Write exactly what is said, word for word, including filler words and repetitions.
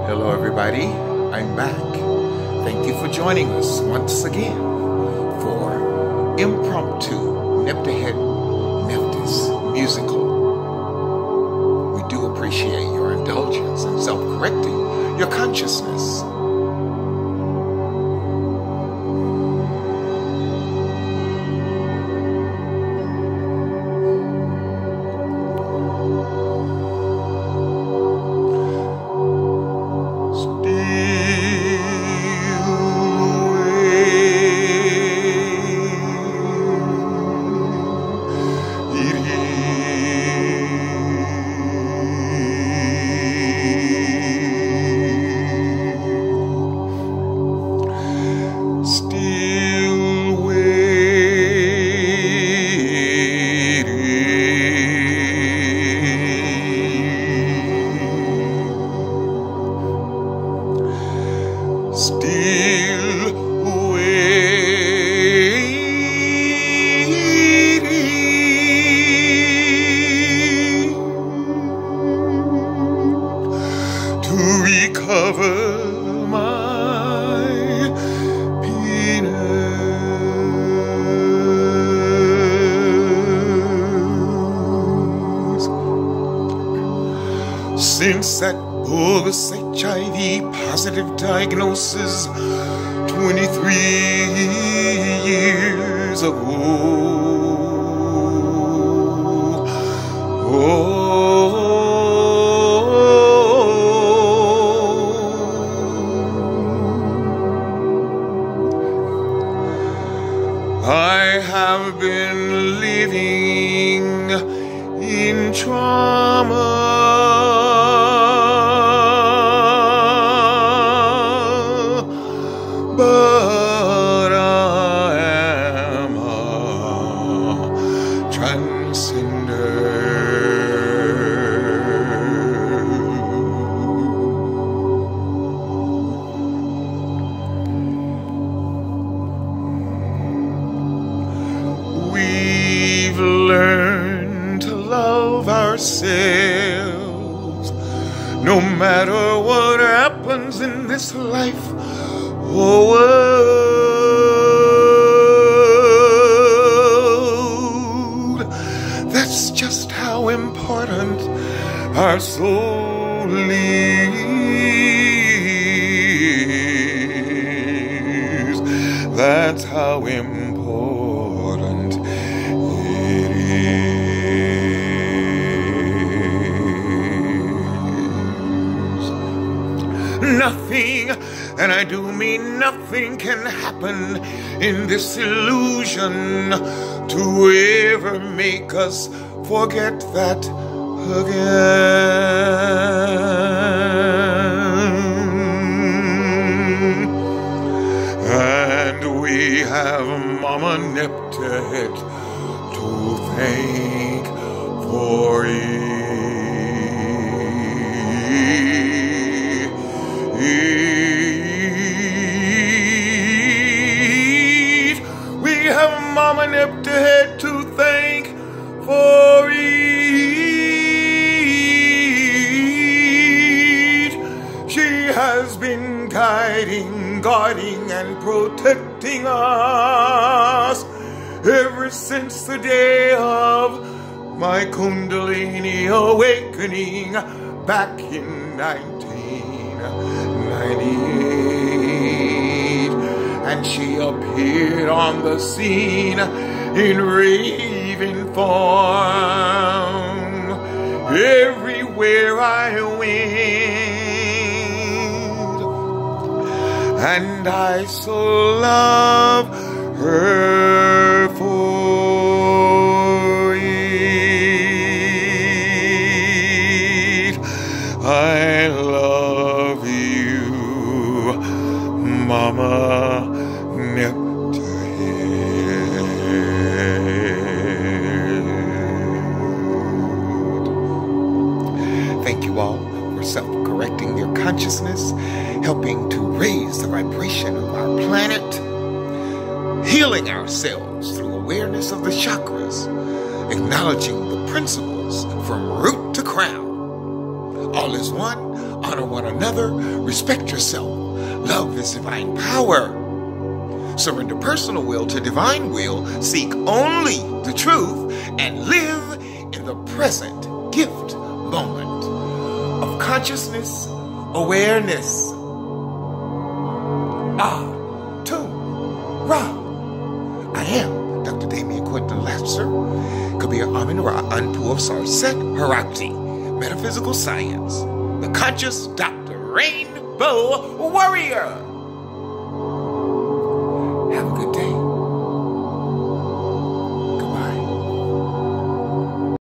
Hello everybody, I'm back. Thank you for joining us once again for Impromptu Nip to Head Nephthys Musical. We do appreciate your indulgence in self-correcting your consciousness. Since that bogus H I V positive diagnosis twenty-three years ago, oh, I have been living in trauma. But I am a transcender. We've learned to love ourselves no matter what happens in this life. Oh, world, that's just how important our soul is. That's how important it is. Nothing, and I do mean nothing, can happen in this illusion to ever make us forget that again. And we have Mama Neptune to thank for it. Mama Neptune to thank for it. She has been guiding, guarding, and protecting us ever since the day of my Kundalini awakening back in nineteen ninety-eight. And she appeared on the scene in raven form everywhere I went, and I so love her for it. I love you, Mama Neptune. Thank you all for self-correcting your consciousness, helping to raise the vibration of our planet, healing ourselves through awareness of the chakras, acknowledging the principles from root to crown. All is one, Honor one another. Respect yourself. Love is divine power. Surrender personal will to divine will. Seek only the truth and live in the present gift moment of consciousness, awareness. Ah, Tu, Ra. I am Doctor Damian Quentin Latzer, Kabir Amin Ra, Anpu of Sarset Harakti, Metaphysical Science, the Conscious Doctor Rainbow Warrior. Have a good